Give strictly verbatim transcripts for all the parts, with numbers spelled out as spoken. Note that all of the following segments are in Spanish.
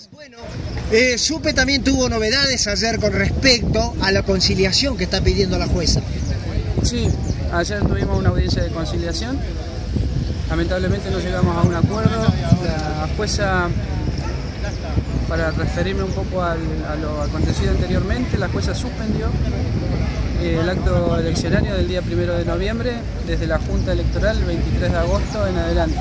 gracias. Bueno, eh, Supe también tuvo novedades ayer con respecto a la conciliación que está pidiendo la jueza. Sí, ayer tuvimos una audiencia de conciliación. Lamentablemente no llegamos a un acuerdo. La jueza, para referirme un poco al, a lo acontecido anteriormente, la jueza suspendió eh, el acto eleccionario del día primero de noviembre desde la Junta Electoral el veintitrés de agosto en adelante.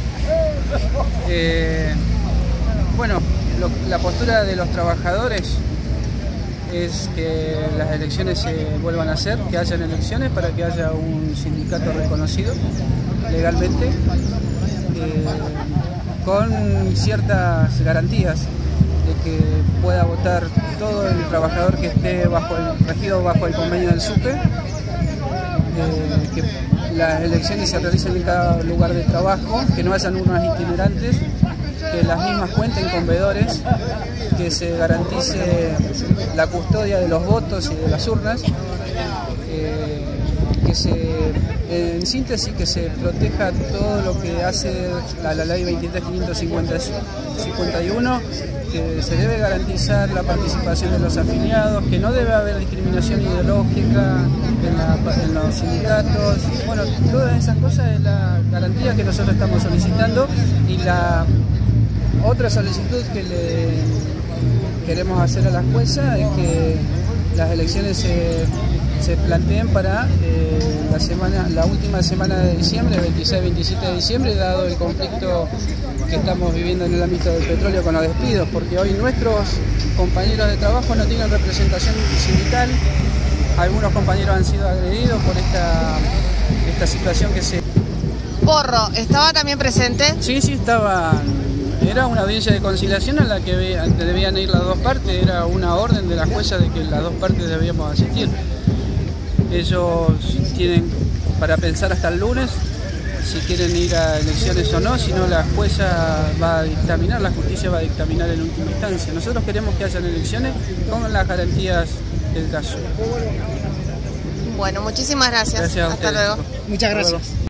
Eh, bueno, lo, la postura de los trabajadores es que las elecciones se vuelvan a hacer, que hayan elecciones para que haya un sindicato reconocido legalmente, eh, con ciertas garantías de que pueda votar todo el trabajador que esté bajo el, regido bajo el convenio del Supe, eh, que las elecciones se realicen en cada lugar de trabajo, que no hayan urnas itinerantes, que las mismas cuenten con veedores, que se garantice la custodia de los votos y de las urnas, eh, que se, en síntesis, que se proteja todo lo que hace la, la ley veintitrés mil quinientos cincuenta y uno, que se debe garantizar la participación de los afiliados, que no debe haber discriminación ideológica en, la, en los sindicatos. Bueno, todas esas cosas es la garantía que nosotros estamos solicitando, y la otra solicitud que le queremos hacer a la jueza es que las elecciones se, se planteen para eh, la semana, la última semana de diciembre, veintiséis veintisiete de diciembre, dado el conflicto que estamos viviendo en el ámbito del petróleo con los despidos, porque hoy nuestros compañeros de trabajo no tienen representación sindical. Algunos compañeros han sido agredidos por esta, esta situación que se... Porro, ¿estaba también presente? Sí, sí, estaba. Era una audiencia de conciliación a la que debían ir las dos partes. Era una orden de la jueza de que las dos partes debíamos asistir. Ellos tienen para pensar hasta el lunes si quieren ir a elecciones o no, si no la jueza va a dictaminar, la justicia va a dictaminar en última instancia. Nosotros queremos que hayan elecciones con las garantías del caso. Bueno, muchísimas gracias. Gracias a Hasta ustedes. luego. Muchas gracias.